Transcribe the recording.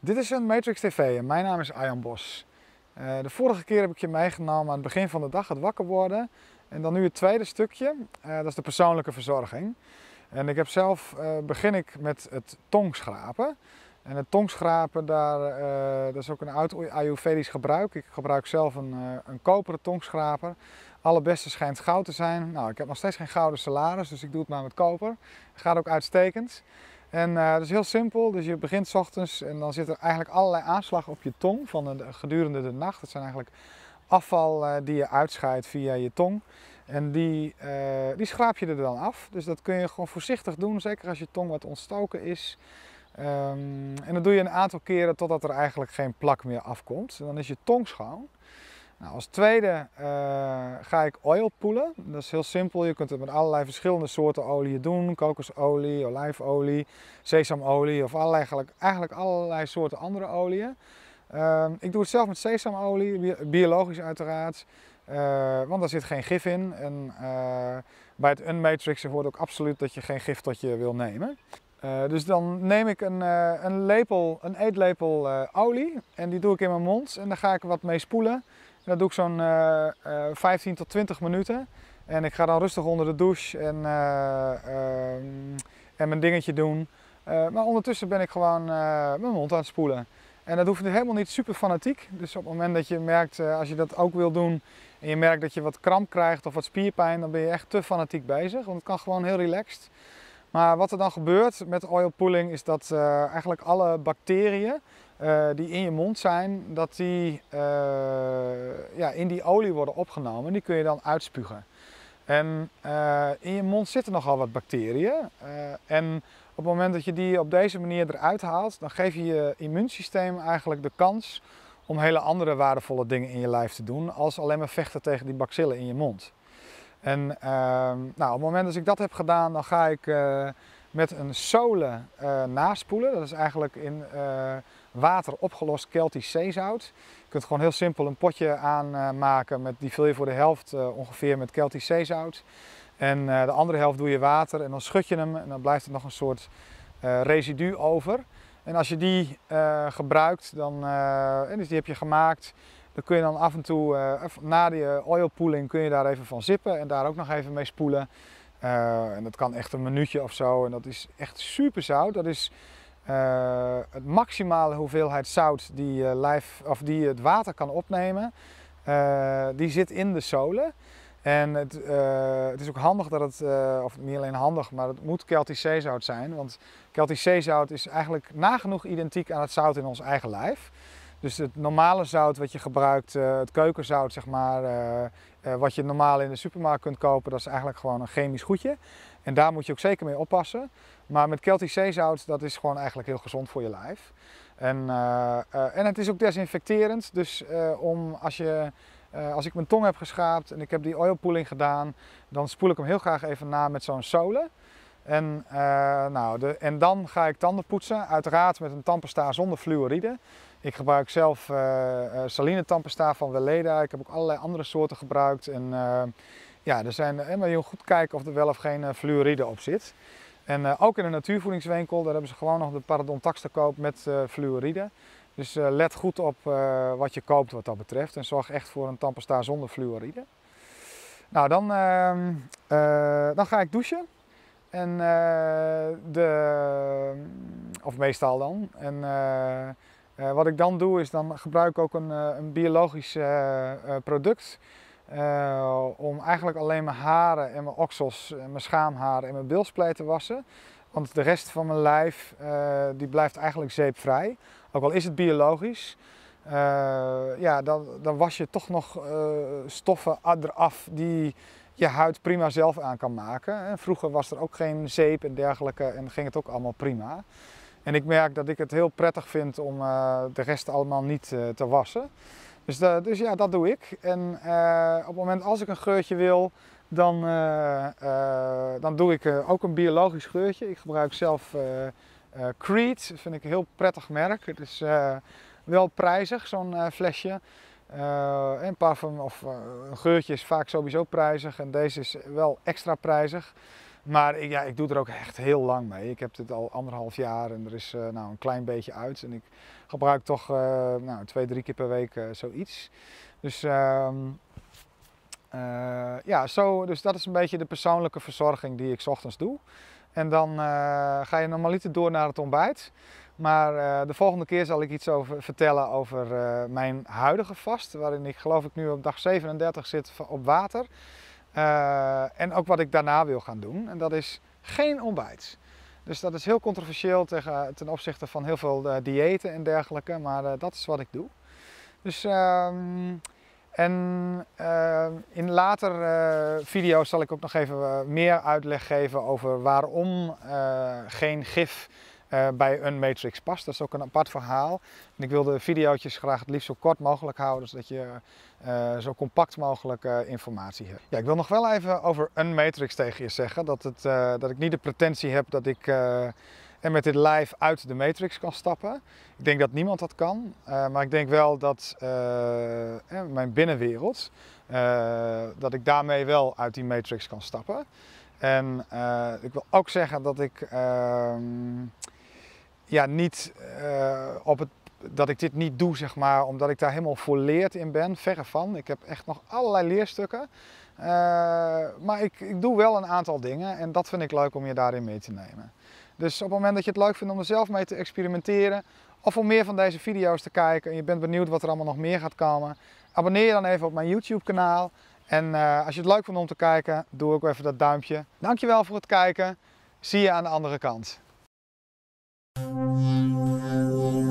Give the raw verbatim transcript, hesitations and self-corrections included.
Dit is een Matrix T V en mijn naam is Arjan Bos. Uh, de vorige keer heb ik je meegenomen aan het begin van de dag, het wakker worden. En dan nu het tweede stukje, uh, dat is de persoonlijke verzorging. En ik heb zelf, uh, begin ik met het tongschrapen. En het tongschrapen, daar, uh, dat is ook een oud Ayurvedisch gebruik. Ik gebruik zelf een, uh, een koperen tongschraper. Allerbeste schijnt goud te zijn. Nou, ik heb nog steeds geen gouden salaris, dus ik doe het maar met koper. Gaat ook uitstekend. En uh, dat is heel simpel, dus je begint 's ochtends en dan zit er eigenlijk allerlei aanslag op je tong van de, gedurende de nacht. Dat zijn eigenlijk afval uh, die je uitscheidt via je tong. En die, uh, die schraap je er dan af. Dus dat kun je gewoon voorzichtig doen, zeker als je tong wat ontstoken is. Um, en dat doe je een aantal keren totdat er eigenlijk geen plak meer afkomt. En dan is je tong schoon. Nou, als tweede uh, ga ik oil poelen. Dat is heel simpel. Je kunt het met allerlei verschillende soorten oliën doen. Kokosolie, olijfolie, sesamolie of allerlei, eigenlijk allerlei soorten andere oliën. Uh, ik doe het zelf met sesamolie, biologisch uiteraard. Uh, want daar zit geen gif in. En uh, bij het Unmatrixen hoort ook absoluut dat je geen gif tot je wil nemen. Uh, dus dan neem ik een, uh, een, lepel, een eetlepel uh, olie en die doe ik in mijn mond en daar ga ik wat mee spoelen. En dat doe ik zo'n uh, uh, vijftien tot twintig minuten. En ik ga dan rustig onder de douche en, uh, uh, en mijn dingetje doen. Uh, maar ondertussen ben ik gewoon uh, mijn mond aan het spoelen. En dat hoeft helemaal niet super fanatiek. Dus op het moment dat je merkt, uh, als je dat ook wil doen en je merkt dat je wat kramp krijgt of wat spierpijn, dan ben je echt te fanatiek bezig. Want het kan gewoon heel relaxed. Maar wat er dan gebeurt met oil pulling is dat uh, eigenlijk alle bacteriën uh, die in je mond zijn, dat die uh, ja, in die olie worden opgenomen. Die kun je dan uitspugen. En uh, in je mond zitten nogal wat bacteriën. Uh, en op het moment dat je die op deze manier eruit haalt, dan geef je je immuunsysteem eigenlijk de kans om hele andere waardevolle dingen in je lijf te doen, als alleen maar vechten tegen die bacillen in je mond. En uh, nou, op het moment dat ik dat heb gedaan, dan ga ik uh, met een sole uh, naspoelen. Dat is eigenlijk in uh, water opgelost Keltisch zeezout. Je kunt gewoon heel simpel een potje aanmaken, uh, met die vul je voor de helft uh, ongeveer met Keltisch zeezout. En uh, de andere helft doe je water en dan schud je hem en dan blijft er nog een soort uh, residu over. En als je die uh, gebruikt, dan, uh, en dus die heb je gemaakt. Dan kun je dan af en toe, uh, na die oil pooling, kun je daar even van zippen en daar ook nog even mee spoelen. Uh, en dat kan echt een minuutje of zo en dat is echt super zout. Dat is uh, het maximale hoeveelheid zout die, uh, lijf, of die het water kan opnemen. Uh, die zit in de sole. En het, uh, het is ook handig dat het, uh, of niet alleen handig, maar het moet Keltisch zeezout zijn. Want Keltisch zeezout is eigenlijk nagenoeg identiek aan het zout in ons eigen lijf. Dus het normale zout wat je gebruikt, het keukenzout zeg maar, wat je normaal in de supermarkt kunt kopen, dat is eigenlijk gewoon een chemisch goedje. En daar moet je ook zeker mee oppassen. Maar met Keltisch zeezout, dat is gewoon eigenlijk heel gezond voor je lijf. En, uh, uh, en het is ook desinfecterend, dus uh, om als, je, uh, als ik mijn tong heb geschraapt en ik heb die oil pooling gedaan, dan spoel ik hem heel graag even na met zo'n sole. En, uh, nou, de, en dan ga ik tanden poetsen, uiteraard met een tandpasta zonder fluoride. Ik gebruik zelf uh, uh, saline tandpasta van Weleda. Ik heb ook allerlei andere soorten gebruikt. En uh, ja, er zijn, uh, maar je moet goed kijken of er wel of geen uh, fluoride op zit. En uh, ook in een natuurvoedingswinkel, daar hebben ze gewoon nog de parodontax te koop met uh, fluoride. Dus uh, let goed op uh, wat je koopt wat dat betreft. En zorg echt voor een tandpasta zonder fluoride. Nou, dan, uh, uh, dan ga ik douchen. En uh, de, of meestal dan. En, uh, uh, wat ik dan doe is dan gebruik ik ook een, uh, een biologisch uh, uh, product. Uh, om eigenlijk alleen mijn haren en mijn oksels, en mijn schaamharen en mijn bilspleet te wassen. Want de rest van mijn lijf uh, die blijft eigenlijk zeepvrij. Ook al is het biologisch. Uh, ja, dan, dan was je toch nog uh, stoffen eraf die je huid prima zelf aan kan maken. En vroeger was er ook geen zeep en dergelijke en ging het ook allemaal prima. En ik merk dat ik het heel prettig vind om uh, de rest allemaal niet uh, te wassen. Dus, de, dus ja, dat doe ik. En uh, op het moment als ik een geurtje wil, dan, uh, uh, dan doe ik uh, ook een biologisch geurtje. Ik gebruik zelf uh, uh, Creed, dat vind ik een heel prettig merk. Het is uh, wel prijzig, zo'n uh, flesje. Uh, een parfum of uh, een geurtje is vaak sowieso prijzig en deze is wel extra prijzig. Maar ik, ja, ik doe er ook echt heel lang mee. Ik heb dit al anderhalf jaar en er is uh, nou, een klein beetje uit. En ik gebruik toch uh, nou, twee, drie keer per week uh, zoiets. Dus, uh, uh, ja, zo, dus dat is een beetje de persoonlijke verzorging die ik 's ochtends doe. En dan uh, ga je normaliter door naar het ontbijt. Maar uh, de volgende keer zal ik iets over vertellen over uh, mijn huidige vast. Waarin ik geloof ik nu op dag zevenendertig zit op water. Uh, en ook wat ik daarna wil gaan doen. En dat is geen ontbijt. Dus dat is heel controversieel tegen, ten opzichte van heel veel uh, diëten en dergelijke. Maar uh, dat is wat ik doe. Dus, uh, en uh, in later uh, video's zal ik ook nog even uh, meer uitleg geven over waarom uh, geen gif Uh, bij Unmatrix past. Dat is ook een apart verhaal. En ik wil de video's graag het liefst zo kort mogelijk houden, zodat je uh, zo compact mogelijk uh, informatie hebt. Ja, ik wil nog wel even over Unmatrix tegen je zeggen. Dat, het, uh, dat ik niet de pretentie heb dat ik uh, en met dit live uit de Matrix kan stappen. Ik denk dat niemand dat kan. Uh, maar ik denk wel dat uh, eh, mijn binnenwereld, uh, dat ik daarmee wel uit die Matrix kan stappen. En uh, ik wil ook zeggen dat ik uh, ja, niet uh, op het, dat ik dit niet doe, zeg maar, omdat ik daar helemaal volleerd in ben. Verre van. Ik heb echt nog allerlei leerstukken. Uh, maar ik, ik doe wel een aantal dingen en dat vind ik leuk om je daarin mee te nemen. Dus op het moment dat je het leuk vindt om er zelf mee te experimenteren of om meer van deze video's te kijken en je bent benieuwd wat er allemaal nog meer gaat komen, abonneer je dan even op mijn YouTube kanaal. En uh, als je het leuk vindt om te kijken, doe ook even dat duimpje. Dankjewel voor het kijken. Zie je aan de andere kant.